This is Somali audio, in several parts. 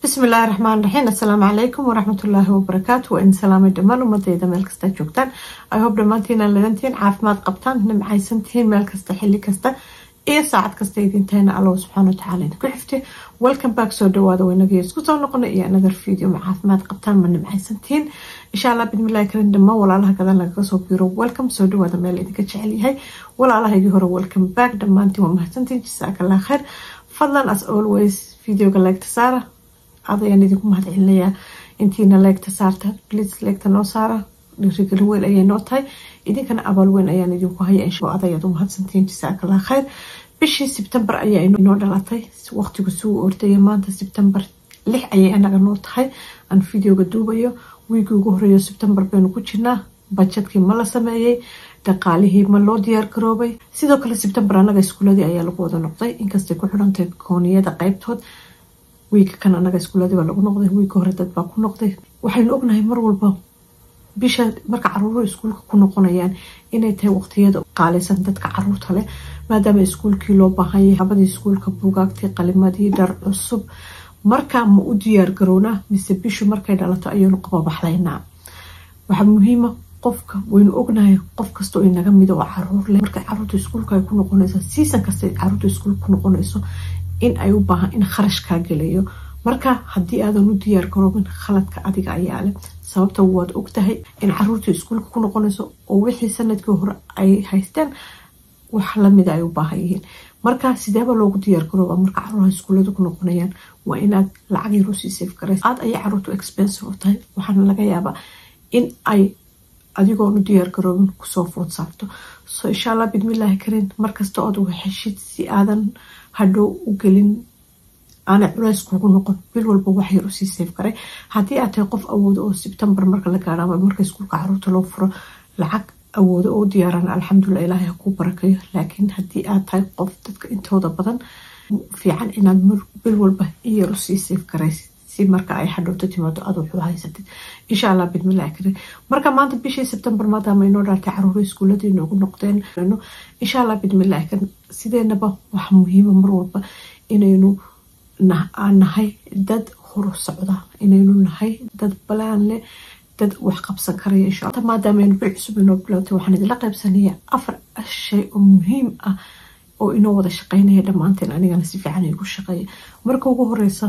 بسم الله الرحمن الرحيم. السلام عليكم ورحمة الله وبركاته. وإن سلامة دمان ومديدة ميل كستا جوجتان. I hope دمانتين لدنتين عافماد قبطان نمعيسنتين ميل كستا حلي كستا إيه ساعد كستا يدينتين الله سبحانه وتعالى كحفتي. Welcome back so دوادا وينجي اسكوتو نقولنا إيه another فيديو مع عافماد قبطان من نمعيسنتين إن شاء الله بإذن الله كرين دما ولا الله كذا لك سو بيرو welcome so دوادا ميل إذا كتشعلي هاي ولا الله يجهروا welcome back دمانتين ومهتنتين جزاك الله خير. فضلا as always فيديو قال لك تسارة adayaan idinku mahadcelinayaa intiina leegta saarta please leegta noo saara dhiirigelin weyn ayay noo tahay idinkana abaal weyn ayaan idinku haya insha Allah adayaad u mahadsantihiin jazakallahu khayr. bishii September ayaa inoo dhalatay waqtigu soo ordayay maanta September 6 ayay anaga noo tahay aan videoga duubayo wiigi ugu horeeyo September baynu ku jirnaa budgetkii ma la sameeyay dhaqaalihii ma loo diyaar garoobay sidoo kale September anaga iskuuladii ayaa lagu wada noqday inkastoo ku xidhantay kooniyada qaybtood wiig kan anaga iskuuladii baa lagu noqday wiig hore dad baa ku noqday waxaynu ognahay mar walba bisha marka caruurtu iskuulka ku noqonayaan inay tahay waqtiyada qaalisan dadka caruurta leh maadaama iskuulkii loo baahan yahay habadii iskuulka buugaagtii qalimadii dhar cusub marka ma u diyaar garoona mise bishu markay dhalato ayaynu qababaxlaynaa. waxa muhiim ah qofka waynu ognahay qof kasto inaga mid oo caruur leh marka caruurtu iskuulka ay ku noqonayso season kasta caruurtu iskuulka ku noqonayso in ay u baahan in kharash ka galayo marka hadii aadan u diyaar garoobin khaladka adiga ayaa leh sababta waad ogtahay in caruurtu iskuulka ku noqonayso oo wixii sanadkii hore ay haysteen wax la mid ay u baahan yihiin marka sideeba loogu diyaar garooba marka caruurta iskuulada ku noqonayaan waa inaad lacag yar u sii save garayso aad ay caruurtu expensive u tahay waxaana laga yaabaa in ay adigoo u diyaar garoobin kusoo food saarto so insha Allah bidmilaahi karin markasta oo aad heshid si aadan hadhow u gelin ana culays kugu noqon bil walba wax yar u sii save garay hadii aad tahay qof awood oo September marka la gaaro marka iskuulka caruurta loo furo lacag awood oo diyaaran alxamdulillah ilaahay ku barakeeyo laakiin hadii aad tahay qof dadka intooda badan fiican inaad bil walba yar u sii save garaysid si marka ay hadhowto timaado aad wax u haysatid insha Allah bidmilaahi karin marka maanta bishii September maadaama inoo dhaartay caruurta iskuuladii noogu noqdeen insha Allah bidmilaahi karin sideenaba wax muhiim ah mar walba inaynu nahay dad hor socda inaynu nahay dad balaan leh dad wax qabsan karaya insha Allah maadaama aynu bil cusub inoo bilowday waxaan idin la qaybsanayaa 4 shay oo muhiim ah oo inoo wada shaqeynaya dhamaanteen anigana si fiican ay ku shaqeeyo marka ugu horeysa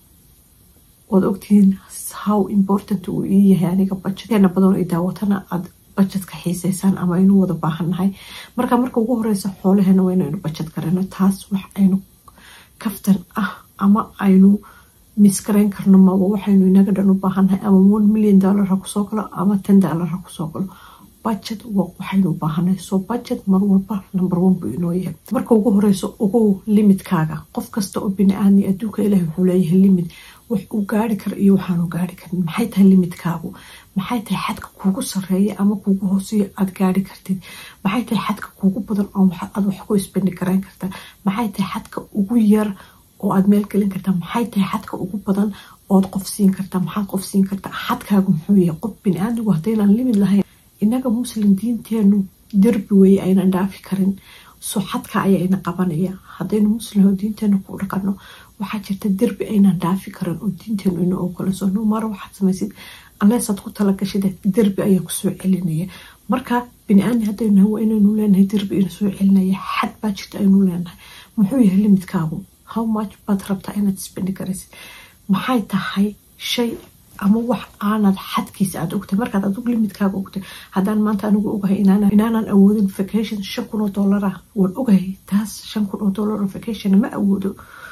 wad ogtiin how important uu yahay aniga budgetkana badan ay daawatana aad budgetka xiisaysan ama inuu wada baahanahay marka ugu horeysa xoolaheena waa inaynu budget garano taas wax aynu kaftan ah ama aynu miskarayn karno ma waxaynu inaga dhan u baahanahay ama $1 million ha ku soo galo ama $10 ha ku soo galo budget waxaynu u baahanahay so budget mar walba number 1 buu inoo yahay marka ugu horeysa ugu limitkaaga qof kasta oo bini'aadmi adduunka Ilaahay wuxuu leeyahay limit wax uu gaari karo iyo waxaan u gaari karin maxay tahay limitkaagu maxay tahay xadka kuugu sareeya ama kuugu hooseeya aad gaari kartid maxay tahay xadka kuugu badan oo aad wax ku isbendi karaan kartaa maxay tahay xadka ugu yar oo aad meel gelin kartaa maxay tahay xadka ugu badan oo qof siin kartaa maxaad qof siin kartaa xadkaagu muxuu yahay qof bini'aadmigu hadaynan limit lahayn inaga muslim diinteenu darbi way aynan dhaafi karin soo xadka ayaa ina qabanaya hadaynu muslim diinteenu ku dhaqano waxa jirta darbi aynan dhaafi karin oo diinteenu inoo ogolaso no mar waxaad samaysid unless aad ku tala gashid darbi ayaa ku soo celinaya marka bini'aadmi hadaynu waa inaynu leenahay darbi inoo soo celinaya xad baa jirta aynu leenahay muxuu yahay limitkaagu how much baad rabtaa inaad spend garaysid maxay tahay shay ama wax aanad xadkiisa aad ogtay markaad adigu limitkaaga ogtay hadaan maanta anigu ogahay inaanan awoodin vacation $5,000 waan ogahay taas $5,000 vacation ma awoodo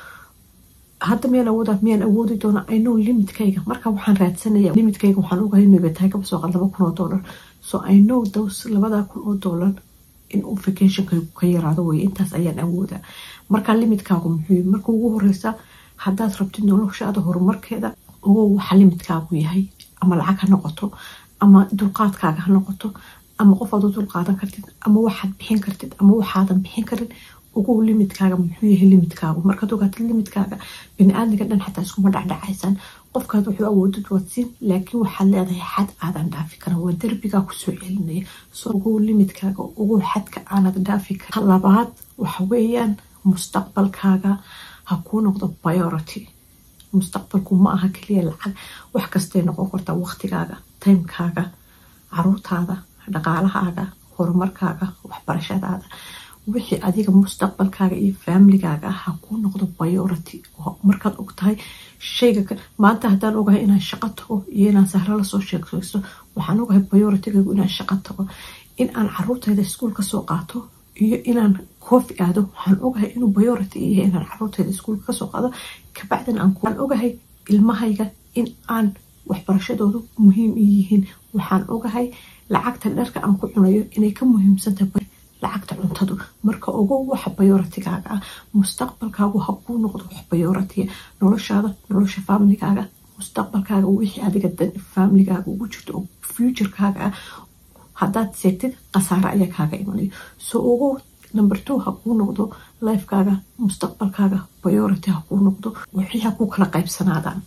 hadda miyaan awoodi doona I know limitkayga marka waxaan raadsanayaa limitkayga waxaan ogahay inuu tahay ka soo qal $2,000 so I know those $2,000 in uu vacation ka yaraado way intaas ayaan awoodaa marka limitkaagu muxuu marka ugu horeysa hadaad rabtid noloshaada horumarkeeda oo waxa limitkaagu yahay ama lacag ha noqoto ama dulqaadkaaga ha noqoto ama qof aad u dulqaadan kartid ama waxaad bixin kartid ama waxaadan bixin karin ugu limitkaaga muxuu yahay limitkaagu markaad ogaatid limitkaaga bini'aadmiga dhan xataa iskuma dhacdhacaysan qofkaad wuxuu awoodid wadsiin laakiin waxaad leedahay xad aadan dhaafi karin waa darbigaa ku soo celinaya soo ugu limitkaaga ugu xadka aanad dhaafi karin labaad waxa weeyaan mustaqbalkaaga ha ku noqdo priority mustaqbalku ma aha kaliya lacag wax kastay noqon kartaa waqtigaaga timekaaga caruurtaada dhaqaalahaaga horumarkaaga waxbarashadaada wixii adiga mustaqbalkaaga iyo familygaaga ha ku noqdo priority markaad ogtahay shayga maanta haddaan ogahay inaan shaqo tago iyo inaan sahro lasoo sheekaysto waxaan ogahay prioritygagu inaan shaqo tago in aan caruurtayda iskuul kasoo qaato iyo inaan koofi aado waxaan ogahay inuu priority yahay inaan caruurtayda iskuulka kasoo qaado kabacdin aan ogahay ilmahayga in aan waxbarashadoodu muhiim yihiin waxaan ogahay lacagta dharka aan ku cunayo inay ka muhiimsantahay lacagta cuntadu marka ogow waxa prioritigaaga ah mustaqbalkaagu ha kuu noqdo wax priority noloshaada nolosha familygaaga mustaqbalkaaga wixii adiga familygaaga ugu jirto oo futurekaaga ah haddaad seegtid khasaare ayaa kaaga imanayo soo ogow number 2 ha kuu noqdo lifekaaga mustaqbalkaaga priority ha kuu noqdo wixii ha kuu kala qaybsanaadaan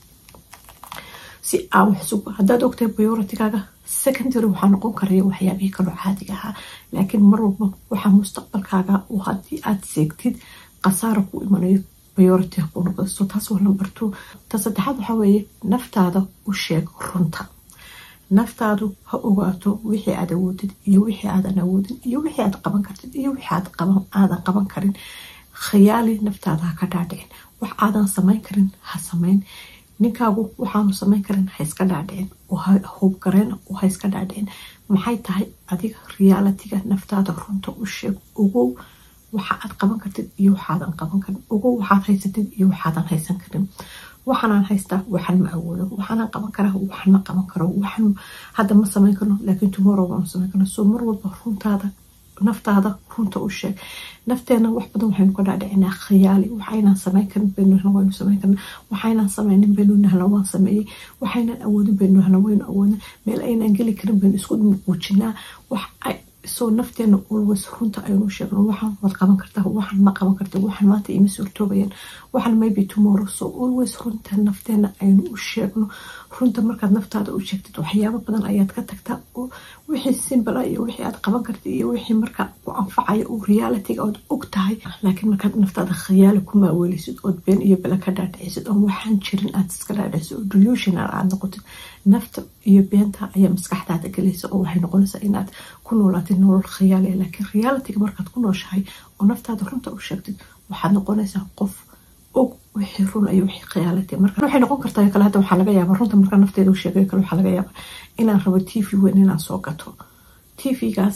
si aan wax sugo haddaad ogtahay prioritigaaga secondary waxaa noqon karaya waxyaabihii kaloo caadiga ahaa laakiin mar walba waxaa mustaqbalkaaga oo haddii aad seegtid khasaara ku imanayo priority ha kuu noqdo so taas waa number 2 ta saddexaad waxaa weeye naftaada u sheeg runta naftaadu ha ogaato wixii aad awoodid iyo wixii aadan awoodin iyo wixii aad qaban kartid iyo wixii aadan qaban karin khiyaali naftaada ha ka dhaadhicin wax aadan samayn karin ha samayn ninkaagu waxaanu samayn karin ha iska dhaadhicin oo ha hubgareen oo ha iska dhaadhicin maxay tahay adiga realityga naftaada runta u sheeg ogow waxa aad qaban kartid iyo waxaadan qaban karin ogow waxaad haysatid iyo waxaadan haysan karin waxaan haystaa waxan ma awoodo waxaan qaban karaa waxan ma qaban karo waxan hadda ma samayn karno laakiin tomorrow waan samayn karnaa soo mar walba runtaada naftaada runta u sheeg nafteena wax badan waxaynu ka dhaadhicinaa khiyaali waxaynan samayn karin baynu waynu samayn karnaa waxaynan samaynin baynu nahla waan sameeyey waxaynan awoodin baynu nahla waynu awoodin meel aynan geli karin baynu isku muujinaa wax soo nafteena always runta aynu sheegno waxaan wad qaban kartaa waxaan ma qaban kartaa waxaan maanta ima suurtoobayaan waxaan maybe tomorrow so always runta nafteena aynu u sheegno runta markaad naftaada u sheegtid waxyaabo badan ayaad ka tagtaa oo wixii simple iyo wixii aad qaban kartid iyo wixii marka ku anfacayo oo realityga aad og tahay laakiin markaad naftaada khiyaali ku maaweelisid oo been iyo bala ka dhaadhicisid oo waxaan jirin aad iska dhaadhicisid oo delusional aad noqotid nafta iyo beenta ayaa maskaxdaada galaysa oo waxay noqonaysaa inaad ku noolaatid nolol khiyaali laakiin realityga markaad ku nooshahay oo naftaada runta u sheegtid waxaad noqonaysaa qof og wixii run iyo wixii khiyaalati marka waxay noqon kartaa kale hadda waxaa laga yaabaa runta marka nafteeda u sheegay kale waxaa laga yaabaa inaan rabo TV weyn inaan soo gato TV-gaas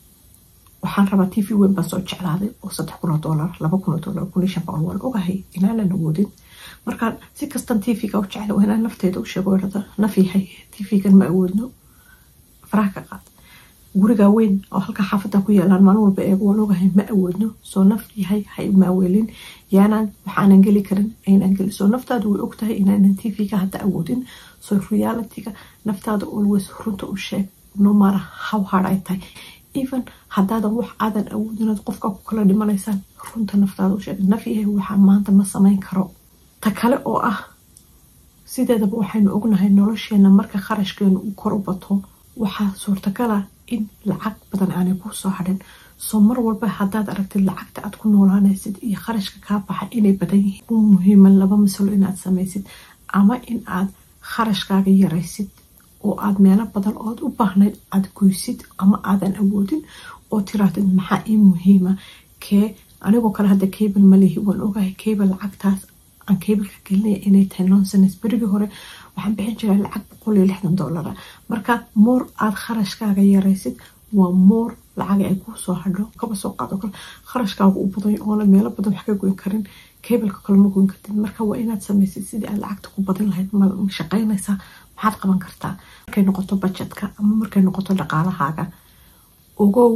waxaan rabaa TV weyn baan soo jeclaaday oo $3,000 $2,000 $1,500 waan ogahay inaanan awoodin markaan si kastan TV-ga u jeclay waa inaan nafteeda u sheego irada nafihay TV-gan ma awoodno faraha ka qaad guriga weyn oo halka xaafada ku yaalaan maalin walba eego waan ogahay ma awoodno soo naf yahay hay maaweelin yaanaan waxaanan geli karin aynan geli soo naftaadu way ogtahay inaanan TV-ga hadda awoodin soo realityga naftaada always runta u sheeg no matter how hard ay tahay even haddaadan wax aadan awoodin aad qofka ku kala dhimanaysaan runta naftaada u sheeg naf yahay waxaa maanta ma samayn karo ta kale oo ah sideedaba waxaynu ognahay nolosheena marka kharashkeenu uu kor u bato waxaa suurtagala in lacag badan aanay ku soo hadhin soo mar walba haddaad aragtid lacagta aad ku noolaanaysid iyo kharashka kaa baxa inay badan yihiin u muhiiman laba masalo inaad samaysid ama in aad kharashkaaga yaraysid oo aad meelo badan ood u baahnayd aad goysid ama aadan awoodin oo tiraatid maxaa ii muhiima kee anigoo kale hadda cable malihi waan ogahay cable lacagtaas aan cableka gelinaya inay tahay nonsense berigii hore waxaan bixin jiray lacag $160 marka moor aad kharashkaaga yaraysid waa moor lacag ay ku soo hadho kaba soo qaado kale kharashkaaga u badan oo meelo badan wax ka goyn karin cableka kale ma goyn kartid marka waa inaad samaysid sidii aad lacagta ku badan lahayd ma shaqaynaysaa maxaad qaban kartaa markay noqoto budgetka ama markay noqoto dhaqaalahaaga ogow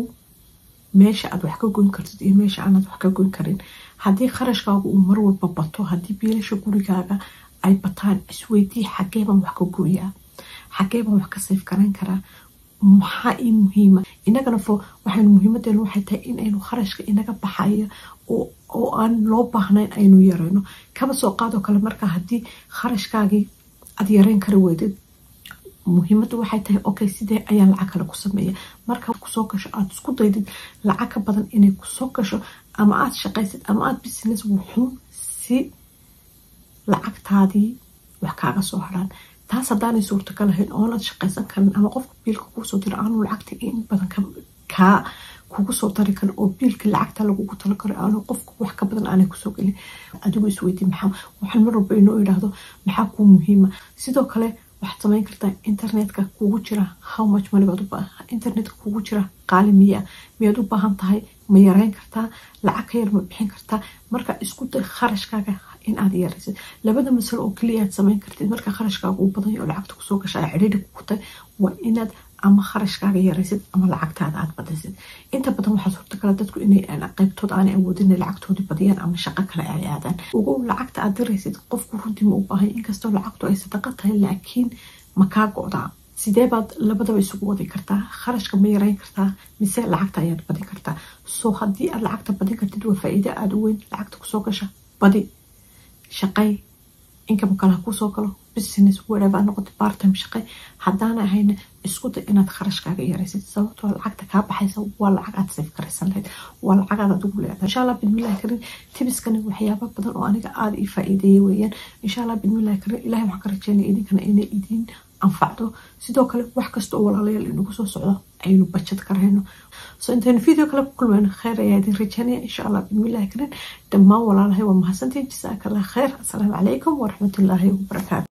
meesha aad wax ka goyn kartid iyo meesha aanad wax ka goyn karin haddii kharashkaaga uu mar walba bato haddii biilasha gurigaaga ay bataan isweydii xageebaan wax ka gooyaa xageebaan wax ka sayf garan karaa maxaa ii muhiima inagana waxaynu muhiimadeenu waxay tahay inaynu kharashka inaga baxayo oo aan loo baahnayn aynu yarayno kaba soo qaadoo kale marka haddii kharashkaagii aad yarayn kara weydid muhiimadu waxay tahay okay sidee ayaan lacag kale ku sameeya marka kusoo gasho aad isku daydid lacag ka badan inay kusoo gasho ama aad shaqaysid ama aad business wuxuun si lacagtaadii wax kaaga soo haraan taas haddaanay suurtagal ahayn oonad shaqaysan karin ama qofka biilka kuu soo diro aanu lacagta in badan kaa kugu soo dari karin oo biilka lacagta lagugu talo karo aanu qofka wax ka badan aanay kusoo gelin adigu isweydii maxaa waxaan mar walba inoo idhaahdo maxaa kuu muhiima sidoo kale waxaad samayn kartaa internetka kugu jira how much money baad u baahan internetka kugu jira qaali miyaad u baahan tahay ma yareyn kartaa lacag ka yar ma bixin kartaa marka isku day kharashkaaga in aad yaraysid labada masalo oo kaliya aad samayn kartid marka kharashkaaga uu badan yahay oo lacagta kusoo gasha ay cidhiidhi ku tahay waa inaad ama kharashkaaga yaraysid ama lacagtaada aad badisid inta badan waxaa suurtagal dadku inay qaybtood aanay awoodin lacagtoodii badiyaan ama shaqo kale ay aadaan ugu lacagta aad diraysid qofku runtii ma u baahan inkastoo lacagtu ay sadaqa tahay laakiin ma kaa go'daa sidee baad labadaba isugu wadi kartaa kharashka ma yareyn kartaa mise lacagta ayaad badin kartaa soo haddii aad lacagta badin kartid waa faa'iido aada u weyn lacagta kusoo gasha badi shaqay income kale ha kusoo galo business whatever noqoto part time shaqay haddaana ahayna isku day inaad kharashkaaga yaraysid sababtoo lacagta kaa baxaysa waa lacag aad save garaysan lahayd waa lacag aad adigu leedahay insha allah bidmillahi karin tibiskani waxyaaba badan oo aniga aada ii faa'iideeyay weeyaan insha allah bidmillahi karin ilaahay waxaan ka rajeynaya idinkana inay idin anfacdo sidoo kale wax kasta oo walaalayaal inagu soo socdo aynu budget karayno so intaynu video kale ku kulmayno khayr ayaa idin rajeynaya insha allah bidmillahi karin dhammaan walaalahay waa mahadsantiin jasaakallah khayr assalaamu calaykum waraxmatullaahi wabarakaatu